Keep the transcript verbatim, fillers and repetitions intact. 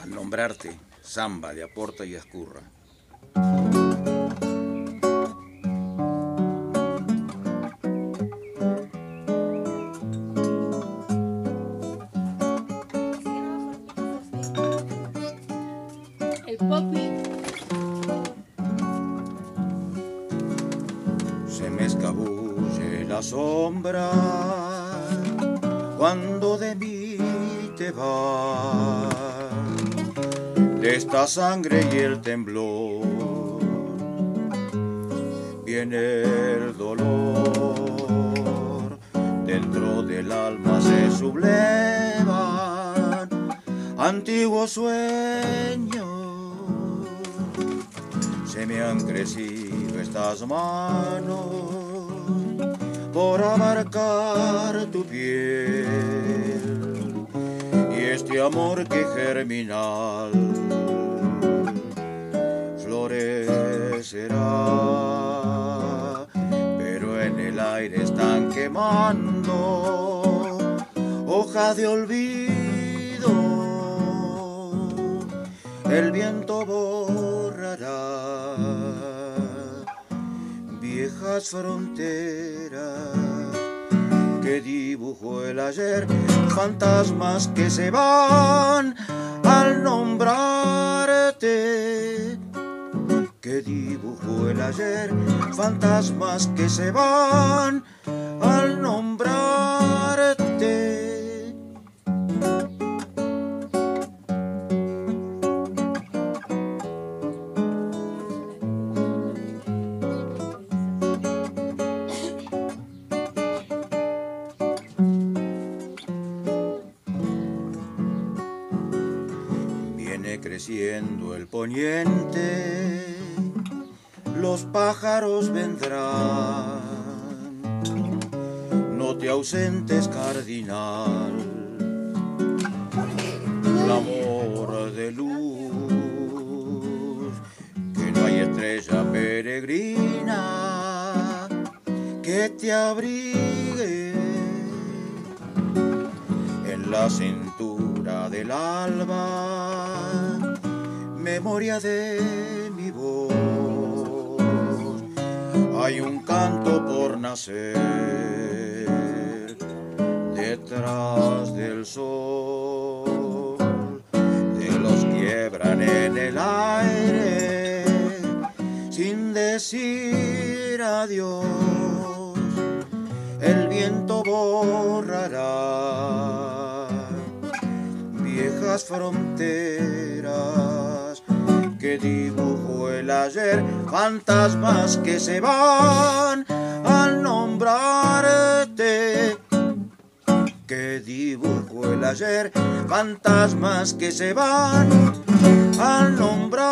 Al nombrarte, samba de Aporta y Ezcurra. El Popi. Se me escabulle la sombra cuando de mí te vas, de esta sangre y el temblor viene el dolor, dentro del alma se sublevan antiguos sueños, se me han crecido estas manos por abarcar tu piel, y este amor que germinal florecerá, pero en el aire están quemando hojas de olvido, el viento borrará viejas fronteras que dibujó el ayer, fantasmas que se van al nombrarte, que dibujó el ayer, fantasmas que se van al nombrarte. Creciendo el poniente, los pájaros vendrán, no te ausentes, cardinal, clamor de luz, que no hay estrella peregrina que te abrigue en la cintura del alba, memoria de mi voz, hay un canto por nacer detrás del sol, de los quiebran en el aire sin decir adiós, el viento borrará viejas fronteras que dibujó el ayer, fantasmas que se van al nombrarte, que dibujó el ayer, fantasmas que se van al nombrarte.